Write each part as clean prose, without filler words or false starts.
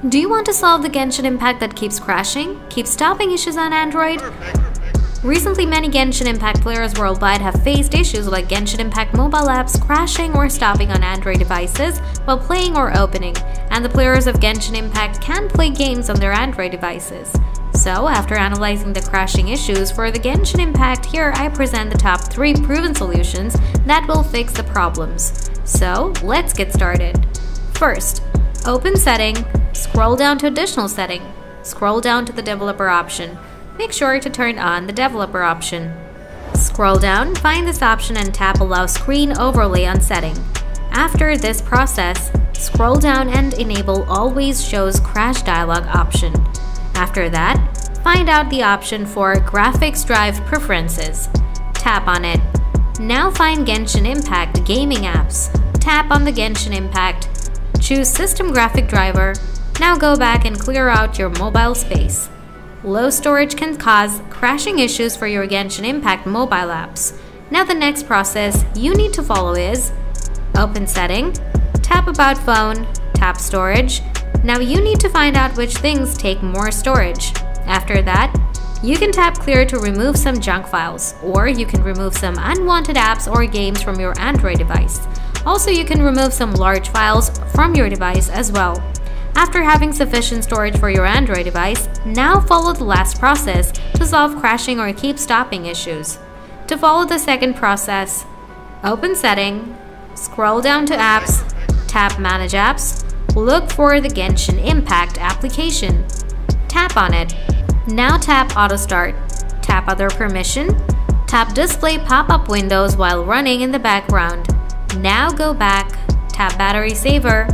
Do you want to solve the Genshin Impact that keeps crashing, keeps stopping issues on Android? Recently, many Genshin Impact players worldwide have faced issues like Genshin Impact mobile apps crashing or stopping on Android devices while playing or opening, and the players of Genshin Impact can't play games on their Android devices. So, after analyzing the crashing issues for the Genshin Impact, here I present the top 3 proven solutions that will fix the problems. So, let's get started. First, open Setting, scroll down to Additional Setting, scroll down to the Developer option. Make sure to turn on the Developer option. Scroll down, find this option and tap Allow Screen Overlay on Setting. After this process, scroll down and enable Always Shows Crash dialog option. After that, find out the option for Graphics Drive Preferences. Tap on it. Now find Genshin Impact Gaming Apps. Tap on the Genshin Impact. Choose System Graphic Driver. Now go back and clear out your mobile space. Low storage can cause crashing issues for your Genshin Impact mobile apps. Now the next process you need to follow is open Setting, tap About Phone, tap Storage. Now you need to find out which things take more storage. After that, you can tap Clear to remove some junk files, or you can remove some unwanted apps or games from your Android device. Also, you can remove some large files from your device as well. After having sufficient storage for your Android device, now follow the last process to solve crashing or keep stopping issues. To follow the second process, open Setting, scroll down to Apps, tap Manage Apps, look for the Genshin Impact application. Tap on it. Now tap Auto Start, tap Other Permission, tap Display pop-up windows while running in the background. Now go back, tap Battery Saver,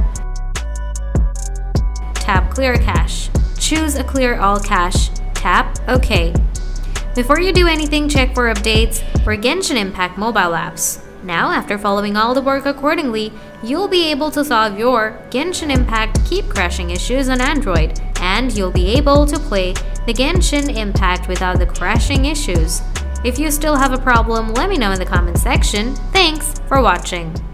tap Clear Cache. Choose a Clear All Cache. Tap OK. Before you do anything, check for updates for Genshin Impact mobile apps. Now, after following all the work accordingly, you'll be able to solve your Genshin Impact Keep Crashing issues on Android, and you'll be able to play the Genshin Impact without the crashing issues. If you still have a problem, let me know in the comment section. Thanks for watching.